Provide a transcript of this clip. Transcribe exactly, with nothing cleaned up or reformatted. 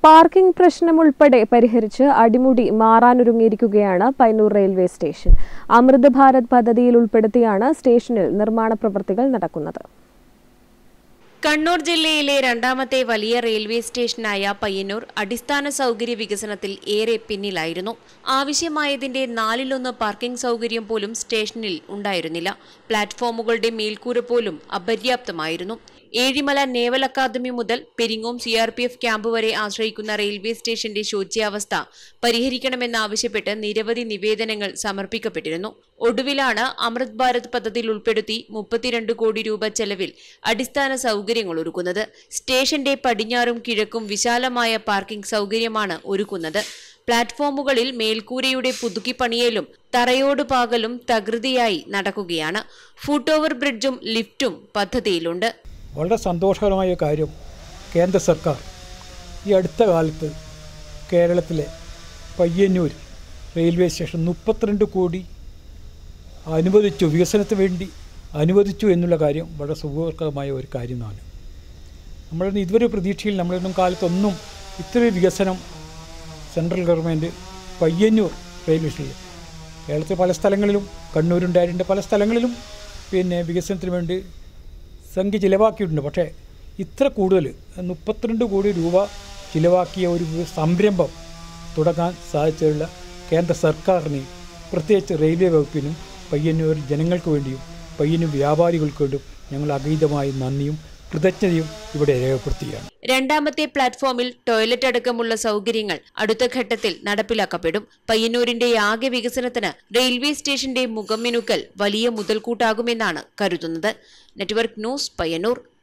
Parking പ്രശ്നം ഉൾപ്പെടെ പരിഹരിച്ച് അടിമുടി മാറാനൊരുങ്ങിയിരിക്കുകയാണ് പയ്യന്നൂർ റെയിൽവേ സ്റ്റേഷൻ. അമൃത് ഭാരത് പദ്ധതിയിൽ ഉൾപ്പെടുത്തിയാണ് സ്റ്റേഷനിൽ നിർമ്മാണ പ്രവൃത്തികൾ നടക്കുന്നത്. കണ്ണൂർ ജില്ലയിലെ രണ്ടാമത്തെ വലിയ റെയിൽവേ സ്റ്റേഷനായ പയ്യന്നൂർ അടിസ്ഥാന സൗകര്യ വികസനത്തിൽ ഏറെ പിന്നിലായിരുന്നു. ആവശ്യമായതിന്റെ നാലിലൊന്ന് പാർക്കിംഗ് സൗകര്യം പോലും സ്റ്റേഷനിൽ ഉണ്ടായിരുന്നില്ല. പ്ലാറ്റ്ഫോമുകളുടെ മേൽക്കൂര പോലും അപര്യാപ്തമായിരുന്നു. ഏഴിമല നേവൽ അക്കാദമി മുതൽ Peringome C R P F camp വരെ ആശ്രയിക്കുന്ന റെയിൽവേ സ്റ്റേഷന്റെ ശോച്യാവസ്ഥ പരിഹരിക്കണമെന്നാവശ്യപ്പെട്ട് നിരവധി നിവേദനങ്ങൾ സമർപ്പിക്കപ്പെട്ടിരുന്നു. ഒടുവിലാണ് അമൃത് ഭാരത് പദ്ധതിയിൽ ഉൾപ്പെടുത്തി മുപ്പത്തിരണ്ട് കോടി രൂപ ചെലവിൽ അടിസ്ഥാന സൗകര്യങ്ങൾ ഒരുക്കുന്നത്. സ്റ്റേഷന്റെ പടിഞ്ഞാറും കിഴക്കും വിശാലമായ പാർക്കിംഗ് സൗകര്യമാണ് ഒരുക്കുന്നത്. പ്ലാറ്റ്ഫോമുകളിൽ മേൽക്കൂരയുടെ പുതുക്കിപ്പണിയലും തറയോട് പാകലും തകൃതിയായി നടക്കുകയാണ്. ഫുട് ഓവർ ബ്രിഡ്ജും ലിഫ്റ്റും പദ്ധതിയിലുണ്ട്. വളരെ സന്തോഷകരമായ കാര്യം, കേന്ദ്ര സർക്കാർ ഈ അടുത്ത കാലത്ത് കേരളത്തിലെ പയ്യന്നൂർ റെയിൽവേ സ്റ്റേഷൻ മുപ്പത്തിരണ്ട് കോടി അനുവദിച്ചു, വികസനത്തിന് വേണ്ടി അനുവദിച്ചു എന്നുള്ള കാര്യം വളരെ സുഖകരമായ ഒരു കാര്യമാണ്. നമ്മളൊന്നും ഇതുവരെ പ്രതീക്ഷയിൽ നമ്മളൊന്നും കാലത്തൊന്നും ഇത്രയും വികസനം central government Payyanur railway station, കേരളത്തിലെ പല സ്ഥലങ്ങളിലും, കണ്ണൂരുണ്ടായിട്ടുണ്ട്, പല സ്ഥലങ്ങളിലും പിന്നെ വികസനത്തിന് വേണ്ടി സംഖ്യ ചിലവാക്കിയിട്ടുണ്ട്. പക്ഷേ ഇത്ര കൂടുതൽ മുപ്പത്തിരണ്ട് കോടി രൂപ ചിലവാക്കിയ ഒരു സംരംഭം തുടങ്ങാൻ സാധിച്ചുള്ള കേന്ദ്ര സർക്കാരിന്, പ്രത്യേകിച്ച് റെയിൽവേ വകുപ്പിനും പയ്യന്നൂർ ജനങ്ങൾക്ക് വേണ്ടിയും പയ്യന്നൂർ വ്യാപാരികൾക്ക് വേണ്ടിയും ഞങ്ങൾ അഗീതമായി നന്ദിയും കൃതജ്ഞതയും ഇവിടെ രേഖപ്പെടുത്തുകയാണ്. രണ്ടാമത്തെ പ്ലാറ്റ്ഫോമിൽ ടോയ്ലറ്റ് അടക്കമുള്ള സൗകര്യങ്ങൾ അടുത്ത ഘട്ടത്തിൽ നടപ്പിലാക്കപ്പെടും. പയ്യന്നൂരിന്റെ ആകെ വികസനത്തിന് റെയിൽവേ സ്റ്റേഷന്റെ മുഖംമിനുക്കൽ വലിയ മുതൽക്കൂട്ടാകുമെന്നാണ് കരുതുന്നത്. Network news, Payyanur.